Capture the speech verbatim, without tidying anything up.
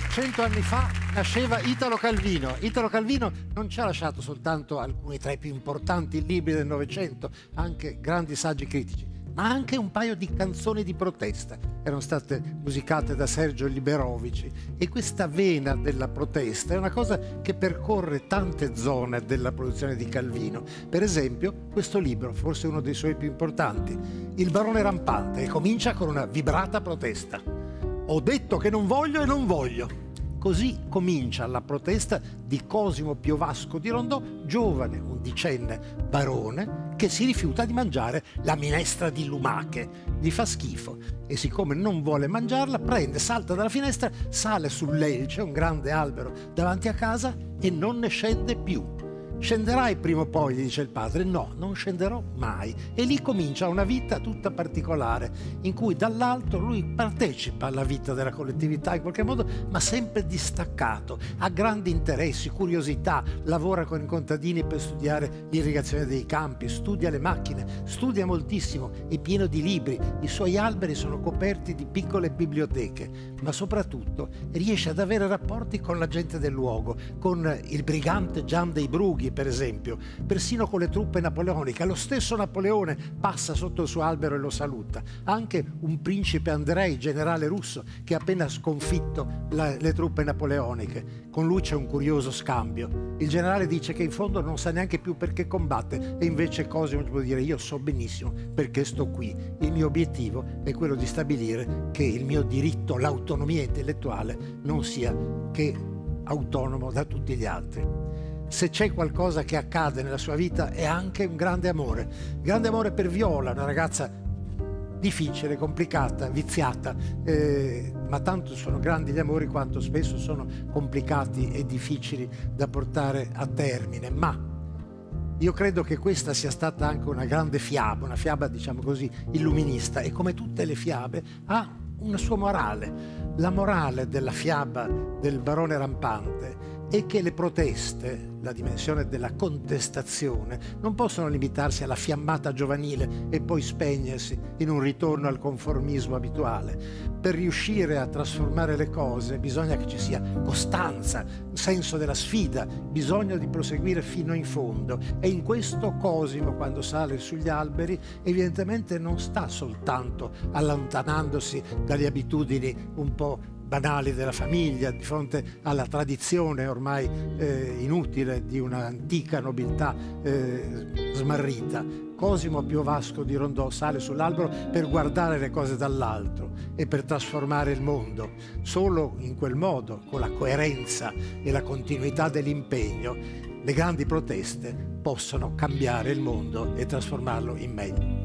Cento anni fa nasceva Italo Calvino. Italo Calvino non ci ha lasciato soltanto alcuni tra i più importanti libri del Novecento, anche grandi saggi critici, ma anche un paio di canzoni di protesta. Erano state musicate da Sergio Liberovici e questa vena della protesta è una cosa che percorre tante zone della produzione di Calvino. Per esempio, questo libro, forse uno dei suoi più importanti, Il barone rampante, e comincia con una vibrata protesta. Ho detto che non voglio e non voglio. Così comincia la protesta di Cosimo Piovasco di Rondò, giovane, undicenne barone, che si rifiuta di mangiare la minestra di lumache. Gli fa schifo e siccome non vuole mangiarla, prende, salta dalla finestra, sale sull'Elce, un grande albero davanti a casa, e non ne scende più. Scenderai prima o poi, gli dice il padre. No, non scenderò mai. E lì comincia una vita tutta particolare, in cui dall'alto lui partecipa alla vita della collettività in qualche modo, ma sempre distaccato, ha grandi interessi, curiosità, lavora con i contadini per studiare l'irrigazione dei campi, studia le macchine, studia moltissimo, è pieno di libri, i suoi alberi sono coperti di piccole biblioteche, ma soprattutto riesce ad avere rapporti con la gente del luogo, con il brigante Gian dei Brughi, per esempio, persino con le truppe napoleoniche. Lo stesso Napoleone passa sotto il suo albero e lo saluta. Anche un principe Andrei, generale russo, che ha appena sconfitto la, le truppe napoleoniche. Con lui c'è un curioso scambio. Il generale dice che in fondo non sa neanche più perché combatte, e invece Cosimo può dire: io so benissimo perché sto qui. Il mio obiettivo è quello di stabilire che il mio diritto, l'autonomia intellettuale, non sia che autonomo da tutti gli altri. Se c'è qualcosa che accade nella sua vita è anche un grande amore. Grande amore per Viola, una ragazza difficile, complicata, viziata, eh, ma tanto sono grandi gli amori quanto spesso sono complicati e difficili da portare a termine. Ma io credo che questa sia stata anche una grande fiaba, una fiaba, diciamo così, illuminista, e come tutte le fiabe ha una sua morale. La morale della fiaba del barone rampante è che le proteste, la dimensione della contestazione, non possono limitarsi alla fiammata giovanile e poi spegnersi in un ritorno al conformismo abituale. Per riuscire a trasformare le cose bisogna che ci sia costanza, senso della sfida, bisogno di proseguire fino in fondo. E in questo Cosimo, quando sale sugli alberi, evidentemente non sta soltanto allontanandosi dalle abitudini un po' banali della famiglia, di fronte alla tradizione ormai eh, inutile di un'antica nobiltà eh, smarrita. Cosimo Piovasco di Rondò sale sull'albero per guardare le cose dall'alto e per trasformare il mondo. Solo in quel modo, con la coerenza e la continuità dell'impegno, le grandi proteste possono cambiare il mondo e trasformarlo in meglio.